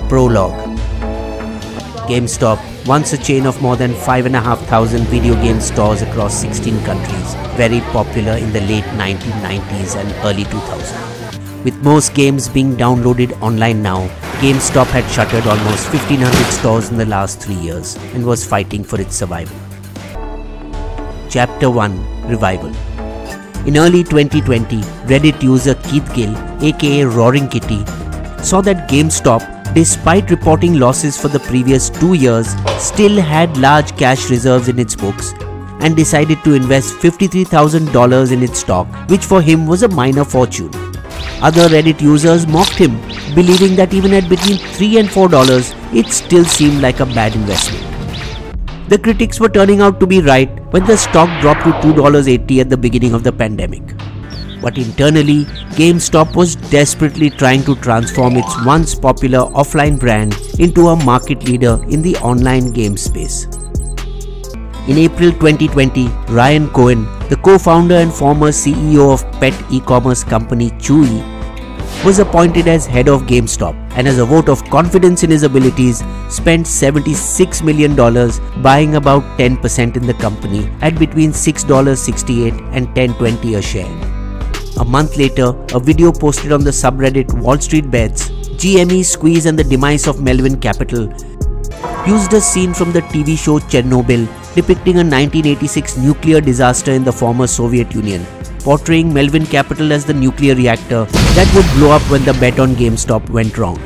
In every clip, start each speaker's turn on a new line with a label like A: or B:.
A: Prologue. GameStop, once a chain of more than 5,500 video game stores across 16 countries, very popular in the late 1990s and early 2000s. With most games being downloaded online now, GameStop had shuttered almost 1,500 stores in the last 3 years and was fighting for its survival. Chapter 1: Revival. In early 2020, Reddit user Keith Gill, aka Roaring Kitty, saw that GameStop, despite reporting losses for the previous 2 years, still had large cash reserves in its books and decided to invest $53,000 in its stock, which for him was a minor fortune. Other Reddit users mocked him, believing that even at between $3 and $4, it still seemed like a bad investment. The critics were turning out to be right when the stock dropped to $2.80 at the beginning of the pandemic. But internally, GameStop was desperately trying to transform its once popular offline brand into a market leader in the online game space. In April 2020, Ryan Cohen, the co-founder and former CEO of pet e-commerce company Chewy, was appointed as head of GameStop and as a vote of confidence in his abilities, spent $76 million buying about 10% in the company at between $6.68 and $10.20 a share. A month later, a video posted on the subreddit Wall Street Bets, GME Squeeze and the Demise of Melvin Capital, used a scene from the TV show Chernobyl depicting a 1986 nuclear disaster in the former Soviet Union, portraying Melvin Capital as the nuclear reactor that would blow up when the bet on GameStop went wrong.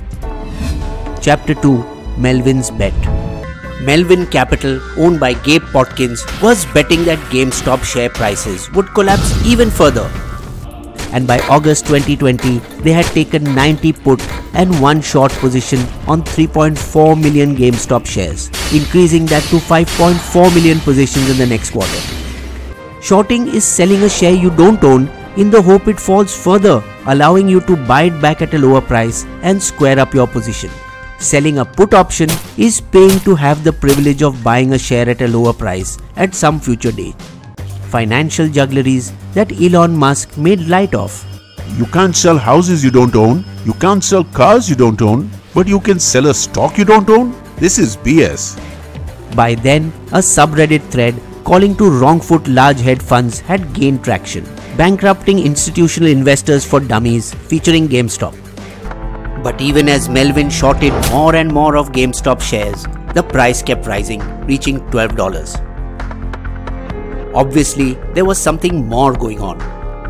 A: Chapter 2: Melvin's Bet. Melvin Capital, owned by Gabe Potkins, was betting that GameStop share prices would collapse even further. And by August 2020, they had taken 90 put and 1 short position on 3.4 million GameStop shares, increasing that to 5.4 million positions in the next quarter. Shorting is selling a share you don't own in the hope it falls further, allowing you to buy it back at a lower price and square up your position. Selling a put option is paying to have the privilege of buying a share at a lower price at some future date. Financial juggleries that Elon Musk made light of.
B: You can't sell houses you don't own, you can't sell cars you don't own, but you can sell a stock you don't own? This is BS.
A: By then, a subreddit thread calling to wrong-foot large hedge funds had gained traction, bankrupting institutional investors for dummies featuring GameStop. But even as Melvin shorted more and more of GameStop shares, the price kept rising, reaching $12. Obviously, there was something more going on.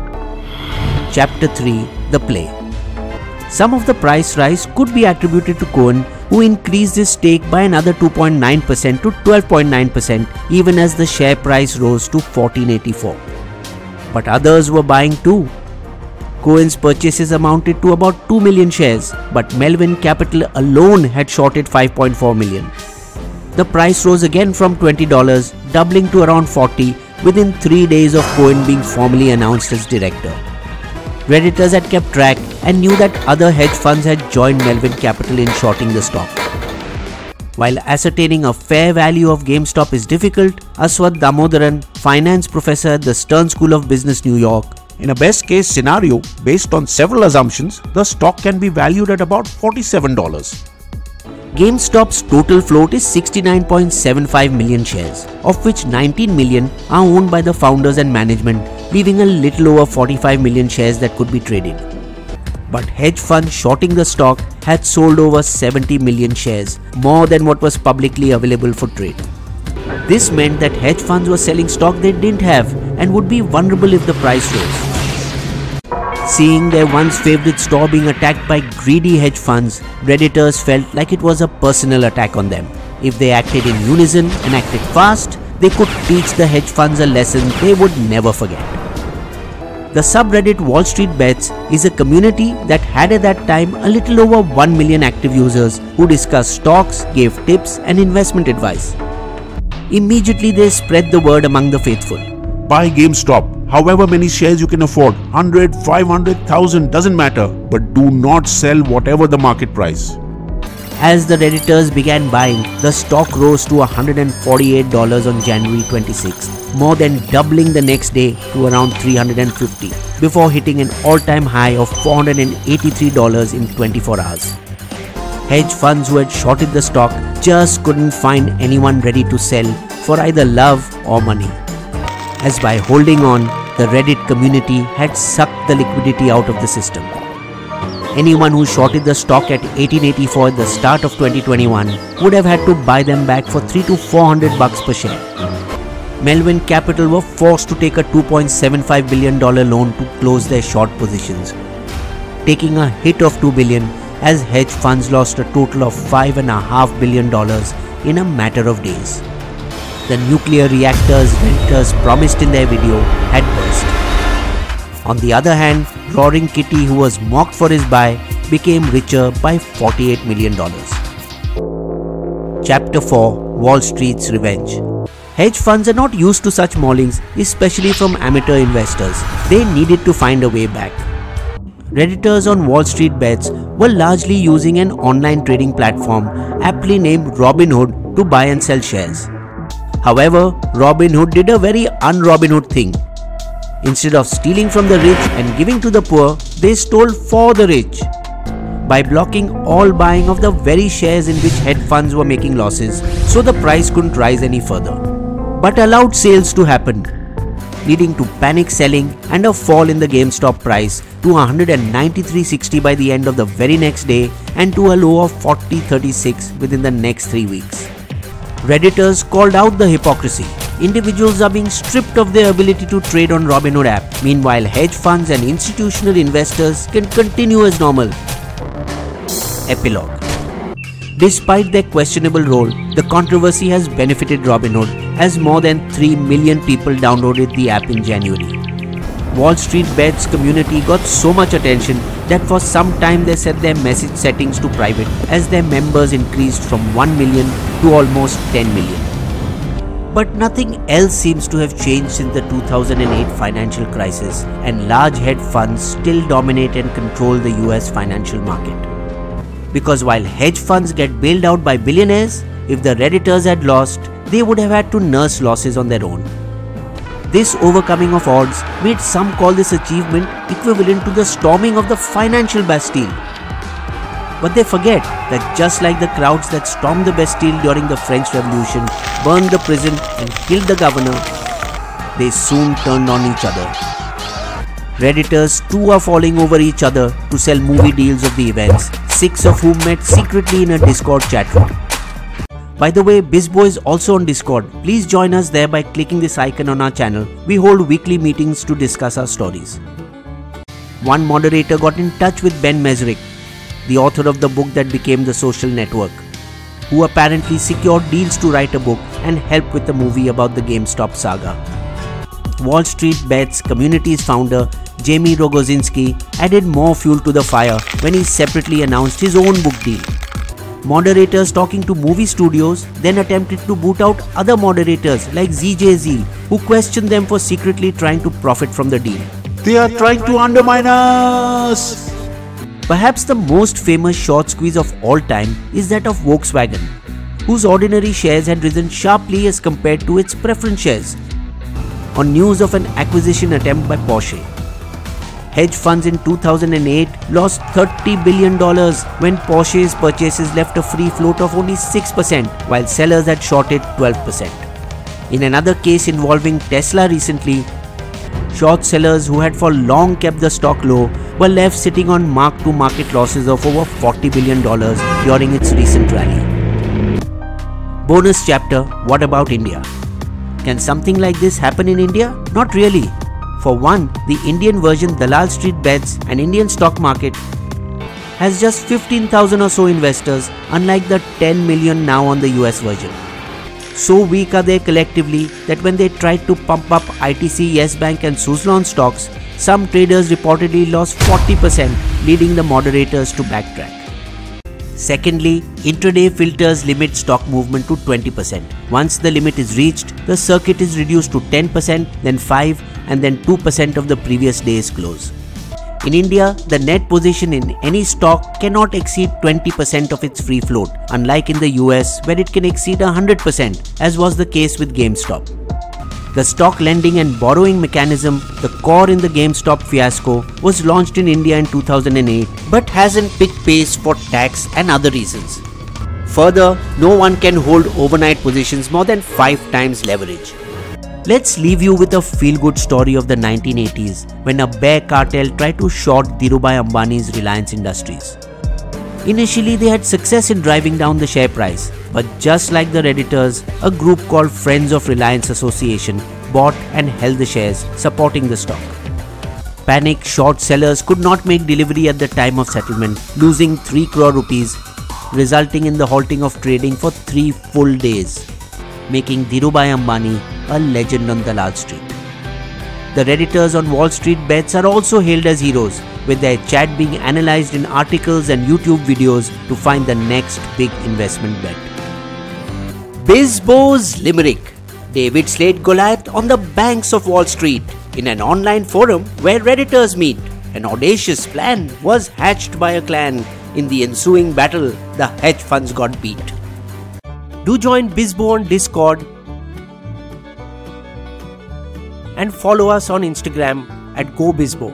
A: Chapter 3: The Play. Some of the price rise could be attributed to Cohen, who increased his stake by another 2.9% to 12.9% even as the share price rose to $14.84. But others were buying too. Cohen's purchases amounted to about 2 million shares, but Melvin Capital alone had shorted 5.4 million. The price rose again from $20, doubling to around $40 within 3 days of Cohen being formally announced as director. Redditors had kept track and knew that other hedge funds had joined Melvin Capital in shorting the stock. While ascertaining a fair value of GameStop is difficult, Aswath Damodaran, finance professor at the Stern School of Business, New York,
B: in a best case scenario, based on several assumptions, the stock can be valued at about $47.
A: GameStop's total float is 69.75 million shares, of which 19 million are owned by the founders and management, leaving a little over 45 million shares that could be traded. But hedge funds shorting the stock had sold over 70 million shares, more than what was publicly available for trade. This meant that hedge funds were selling stock they didn't have and would be vulnerable if the price rose. Seeing their once favorite store being attacked by greedy hedge funds, Redditors felt like it was a personal attack on them. If they acted in unison and acted fast, they could teach the hedge funds a lesson they would never forget. The subreddit Wall Street Bets is a community that had at that time a little over 1 million active users who discussed stocks, gave tips and investment advice. Immediately they spread the word among the faithful.
B: Buy GameStop. However many shares you can afford, 100, 500, 1,000, doesn't matter, but do not sell whatever the market price.
A: As the Redditors began buying, the stock rose to $148 on January 26th, more than doubling the next day to around $350, before hitting an all-time high of $483 in 24 hours. hedge funds who had shorted the stock just couldn't find anyone ready to sell for either love or money. As by holding on, the Reddit community had sucked the liquidity out of the system. Anyone who shorted the stock at 1884 at the start of 2021 would have had to buy them back for $300 to $400 per share. Melvin Capital were forced to take a $2.75 billion loan to close their short positions, taking a hit of $2 billion as hedge funds lost a total of $5.5 billion in a matter of days. The nuclear reactors renters promised in their video had burst. On the other hand, Roaring Kitty, who was mocked for his buy, became richer by $48 million. Chapter 4: Wall Street's Revenge. Hedge funds are not used to such maulings, especially from amateur investors. They needed to find a way back. Redditors on Wall Street Bets were largely using an online trading platform aptly named Robinhood to buy and sell shares. However, Robinhood did a very un-Robinhood thing. Instead of stealing from the rich and giving to the poor, they stole for the rich by blocking all buying of the very shares in which hedge funds were making losses, so the price couldn't rise any further, but allowed sales to happen, leading to panic selling and a fall in the GameStop price to $193.60 by the end of the very next day and to a low of $40.36 within the next 3 weeks. Redditors called out the hypocrisy. Individuals are being stripped of their ability to trade on Robinhood app. Meanwhile, hedge funds and institutional investors can continue as normal. Epilogue. Despite their questionable role, the controversy has benefited Robinhood as more than 3 million people downloaded the app in January. Wall Street Bets community got so much attention that for some time they set their message settings to private as their members increased from 1 million to almost 10 million. But nothing else seems to have changed since the 2008 financial crisis, and large hedge funds still dominate and control the US financial market. Because while hedge funds get bailed out by billionaires, if the Redditors had lost, they would have had to nurse losses on their own. This overcoming of odds made some call this achievement equivalent to the storming of the financial Bastille. But they forget that just like the crowds that stormed the Bastille during the French Revolution, burned the prison and killed the governor, they soon turned on each other. Redditors too are falling over each other to sell movie deals of the events, 6 of whom met secretly in a Discord chat room. By the way, BizBo is also on Discord. Please join us there by clicking this icon on our channel. We hold weekly meetings to discuss our stories. One moderator got in touch with Ben Mezrich, the author of the book that became The Social Network, who apparently secured deals to write a book and help with the movie about the GameStop saga. Wall Street Bets community's founder Jamie Rogozinski added more fuel to the fire when he separately announced his own book deal. Moderators talking to movie studios then attempted to boot out other moderators like ZJZ, who questioned them for secretly trying to profit from the deal.
B: They are trying to undermine us!
A: Perhaps the most famous short squeeze of all time is that of Volkswagen, whose ordinary shares had risen sharply as compared to its preference shares on news of an acquisition attempt by Porsche. Hedge funds in 2008 lost $30 billion when Porsche's purchases left a free float of only 6%, while sellers had shorted 12%. In another case involving Tesla recently, short sellers who had for long kept the stock low were left sitting on mark-to-market losses of over $40 billion during its recent rally. Bonus chapter: What about India? Can something like this happen in India? Not really. For one, the Indian version Dalal Street Bets, an Indian stock market, has just 15,000 or so investors, unlike the 10 million now on the US version. So weak are they collectively that when they tried to pump up ITC, Yes Bank and Suzlon stocks, some traders reportedly lost 40%, leading the moderators to backtrack. Secondly, intraday filters limit stock movement to 20%. Once the limit is reached, the circuit is reduced to 10%, then 5%, and then 2% of the previous day's close. In India, the net position in any stock cannot exceed 20% of its free float, unlike in the US where it can exceed 100%, as was the case with GameStop. The stock lending and borrowing mechanism, the core in the GameStop fiasco, was launched in India in 2008 but hasn't picked pace for tax and other reasons. Further, no one can hold overnight positions more than 5 times leverage. Let's leave you with a feel-good story of the 1980s when a bear cartel tried to short Dhirubhai Ambani's Reliance Industries. Initially, they had success in driving down the share price, but just like the Redditors, a group called Friends of Reliance Association bought and held the shares, supporting the stock. Panicked short sellers could not make delivery at the time of settlement, losing 3 crore rupees, resulting in the halting of trading for 3 full days, making Dhirubhai Ambani a legend on Dalal Street. The Redditors on Wall Street bets are also hailed as heroes, with their chat being analyzed in articles and YouTube videos to find the next big investment bet. BizBo's Limerick. David slayed Goliath on the banks of Wall Street in an online forum where Redditors meet. An audacious plan was hatched by a clan. In the ensuing battle, the hedge funds got beat. Do join BizBo on Discord and follow us on Instagram at GoBizBo.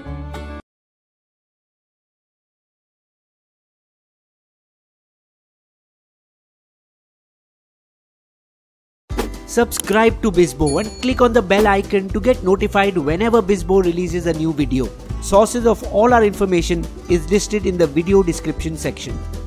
A: Subscribe to BizBo and click on the bell icon to get notified whenever BizBo releases a new video. Sources of all our information is listed in the video description section.